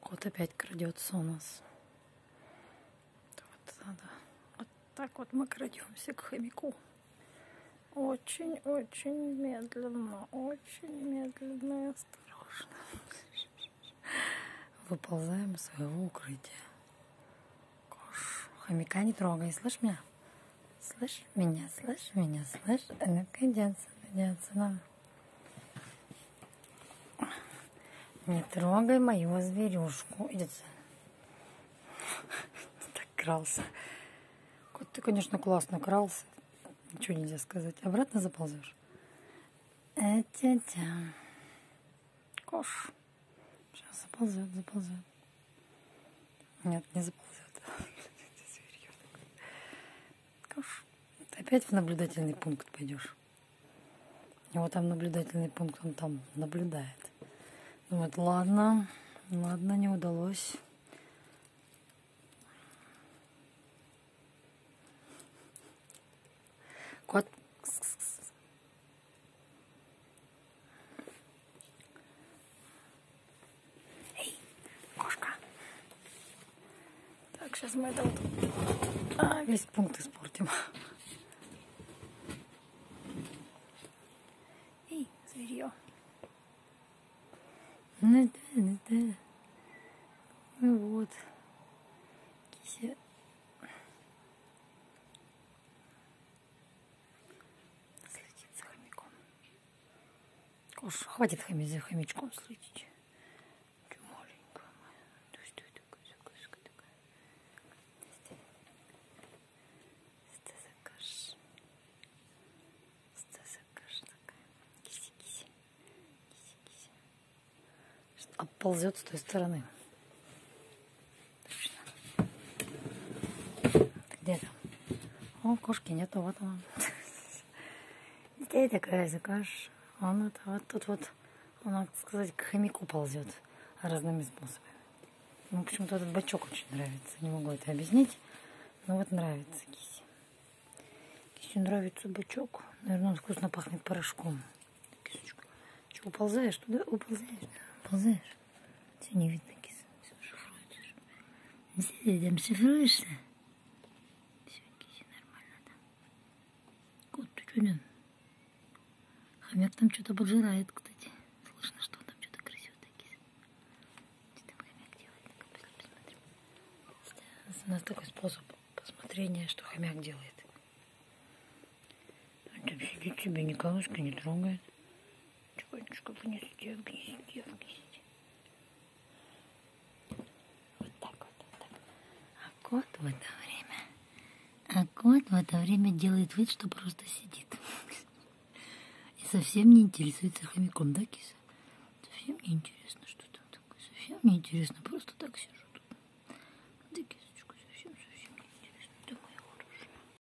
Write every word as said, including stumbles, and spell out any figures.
Кот опять крадется у нас. Вот, надо. Вот так вот мы крадемся к хомяку. Очень-очень медленно, очень медленно и осторожно. Выползаем из своего укрытия. Кош, хомяка не трогай, слышь меня? Слышь меня, слышь меня, слышь? Ну-ка, идётся, идётся нам. Не трогай мою зверюшку. Идётся. Так крался. Кот, ты, конечно, классно крался. Ничего нельзя сказать. Обратно заползешь? Тя-тя. Кош. Сейчас заползет, заползет. Нет, не заползет. Кош. Ты опять в наблюдательный пункт пойдешь. У него там наблюдательный пункт, он там наблюдает. Вот, ладно, ладно, не удалось. Кот. Эй, кошка. Так, сейчас мы это вот а, весь пункт испортим. Эй, зверье. Ну да, ну да. Ну вот. Кися. Следит за хомяком. Кош, хватит хомя за хомячком следить. Че маленькая моя. Да что такое, закашка такая. Что за каш? Что за каш такая? Киси-киси. Киси-киси. Оползет с той стороны. Где там? О, кошки нету, вот она. Где такая закаш? Он вот, вот тут вот, он, так сказать, к хомяку ползет разными способами. Ему почему-то этот бачок очень нравится. Не могу это объяснить, но вот нравится Кисе. Кисе нравится бачок. Наверное, он вкусно пахнет порошком. Кисочка. Че, уползаешь туда? Уползаешь? Уползаешь? Все не видно, Киса. Все шифруется. Ты там шифруешься? Что там? Хомяк там что-то поджирает, кстати. Слышно, что он там что-то грызет. Что там хомяк делает? Посмотрим. У нас такой способ посмотрения, что хомяк делает. Он там сидит себе, ни колышка не трогает. Тихонечко в гнезде, в гнезде, в гнезде. Вот так вот, вот так. А кот в это время... А кот в это время делает вид, что просто сидит. И совсем не интересуется хомяком, да, Киса? Совсем не интересно, что там такое. Совсем не интересно, просто так сижу.